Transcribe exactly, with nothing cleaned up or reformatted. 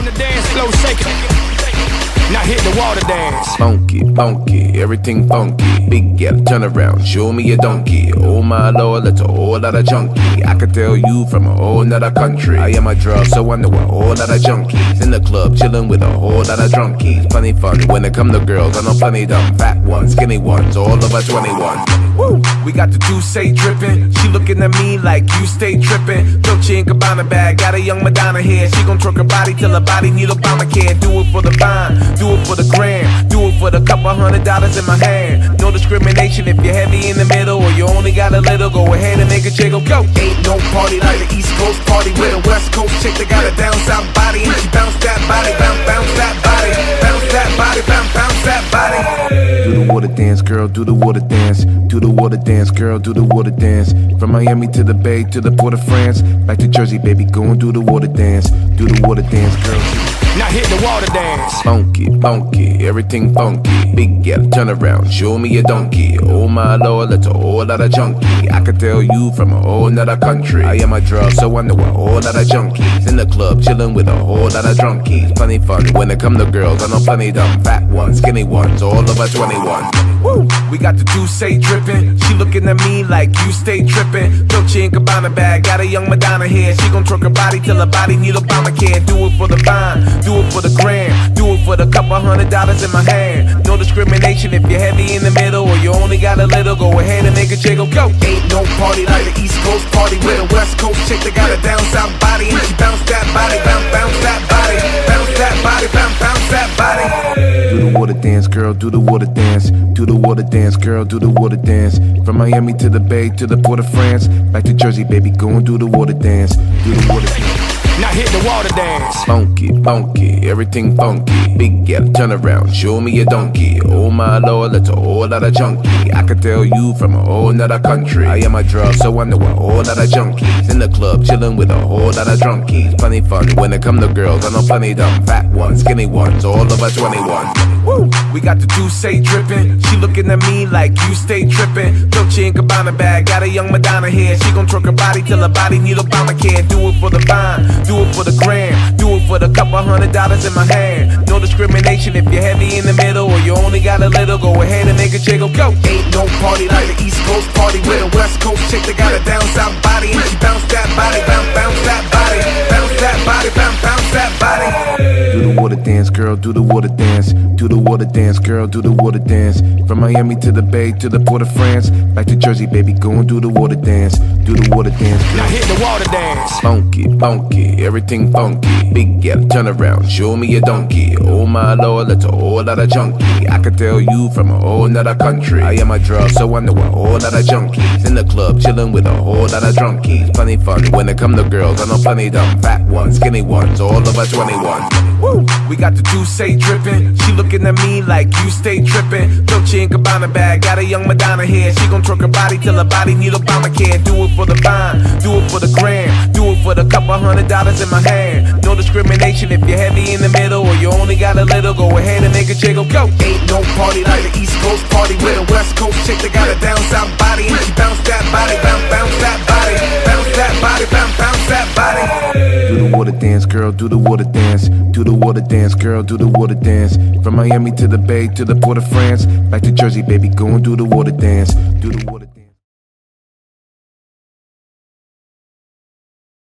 on the dance floor, shake it. Now hit the water dance. Funky, funky, everything funky. Big gal, turn around, show me a donkey. Oh my lord, that's a whole lot of junkie. I can tell you from a whole nother country. I am a drug, so I know a whole lot of junkies. In the club, chillin' with a whole lot of drunkies. Plenty fun when it come to girls, I know plenty dumb. Fat ones, skinny ones, all over twenty-one. Woo! We got the Douce drippin'. She looking at me like you stay trippin'. Dolce and Gabbana bag, got a young Madonna here. She gon' twerk her body till her body need Obamacare. Do it for the vine, do it for the gram, do it for the couple hundred dollars in my hand. No discrimination if you're heavy in the middle or you only got a little. Go ahead and make a jiggle, go. Ain't no party like the East Coast party with a West Coast chick that got a down south body and she bounce that body, bounce, bounce that body, bounce that body, bounce, bounce that body. Do the water dance, girl, do the water dance. Do the water dance, girl, do the water dance. From Miami to the Bay to the Port of France, back to Jersey, baby, go and do the water dance. Do the water dance, girl. Now hit the water dance. Funky, funky, everything funky. Big gal, turn around, show me a donkey. Oh my lord, that's a whole lot of junkie. I can tell you from a whole nother country. I am a drug, so I know a whole lot of junkies. In the club, chillin' with a whole lot of drunkies. Plenty fun when it come to girls, I know plenty dumb. Fat ones, skinny ones, all over twenty-one. Woo! We got the Douce drippin'. She looking at me like you stay trippin'. Dolce and Gabbana bag, got a young Madonna here. She gon' twerk her body till her body need Obamacare. Do it for the vine, do it for the gram, do it for the couple hundred dollars in my hand. No discrimination if you're heavy in the middle or you only got a little. Go ahead and make a jiggle, go. Ain't no party like the East Coast party with a West Coast chick that got a down south body and she bounce that body, bounce, bounce that body, bounce that body, bounce, bounce that body. Do the water dance, girl, do the water dance. Do the water dance, girl, do the water dance. From Miami to the Bay to the Port of France, back to Jersey, baby, go and do the water dance. Do the water dance. Now hit the water dance. Funky, funky, everything funky. Big gal, turn around, show me a donkey. Oh my lord, that's a whole lot of junkie. I can tell you from a whole nother country. I am a drug, so I know a whole lot of junkies. In the club, chillin' with a whole lot of drunkies. Plenty fun when it come to girls, I know plenty dumb. Fat ones, skinny ones, all over twenty-one. Woo! We got the Douce drippin'. She looking at me like you stay trippin'. Dolce and Gabbana bag, got a young Madonna here. She gon' twerk her body till her body need Obamacare. Do it for the vine, do it for the gram, do it for the couple hundred dollars in my hand. No discrimination if you're heavy in the middle or you only got a little. Go ahead and make a jiggle, go. Ain't no party like the East Coast party with a West Coast chick that got a down south body and she bounce that body, bounce, bounce that body, bounce that body, bounce, bounce that body. Do the water dance, girl, do the water dance. Do the water dance, girl, do the water dance. From Miami to the Bay to the Port of France, back to Jersey, baby, go and do the water dance. Do the water dance, girl. Now hit the water dance. Funky, funky, everything funky. Big gal, turn around, show me a donkey. Oh my lord, that's a whole lot of junkie. I can tell you from a whole nother country. I am a drug, so I know a whole lot of junkies. In the club, chillin' with a whole lot of drunkies. Plenty fun when it come to girls, I know plenty dumb. Fat ones, skinny ones, all over twenty-one. Woo! We got the Douce drippin'. She looking at me like you stay trippin'. Dolce and Gabbana bag, got a young Madonna here. She gon' twerk her body till her body need Obamacare. Do it for the vine, do it for the gram, do it for the couple hundred dollars in my hand. No discrimination if you're heavy in the middle or you only got a little. Go ahead and make a jiggle, go. Ain't no party like the East Coast party with a West Coast chick that got a down south body and she bounce that body, bounce, bounce that body, bounce that body, bounce, bounce that body. Do the water dance, girl, do the water dance. Do the water dance, girl, do the water dance. From Miami to the Bay to the Port of France, back to Jersey, baby, go and do the water dance. Do the water dance.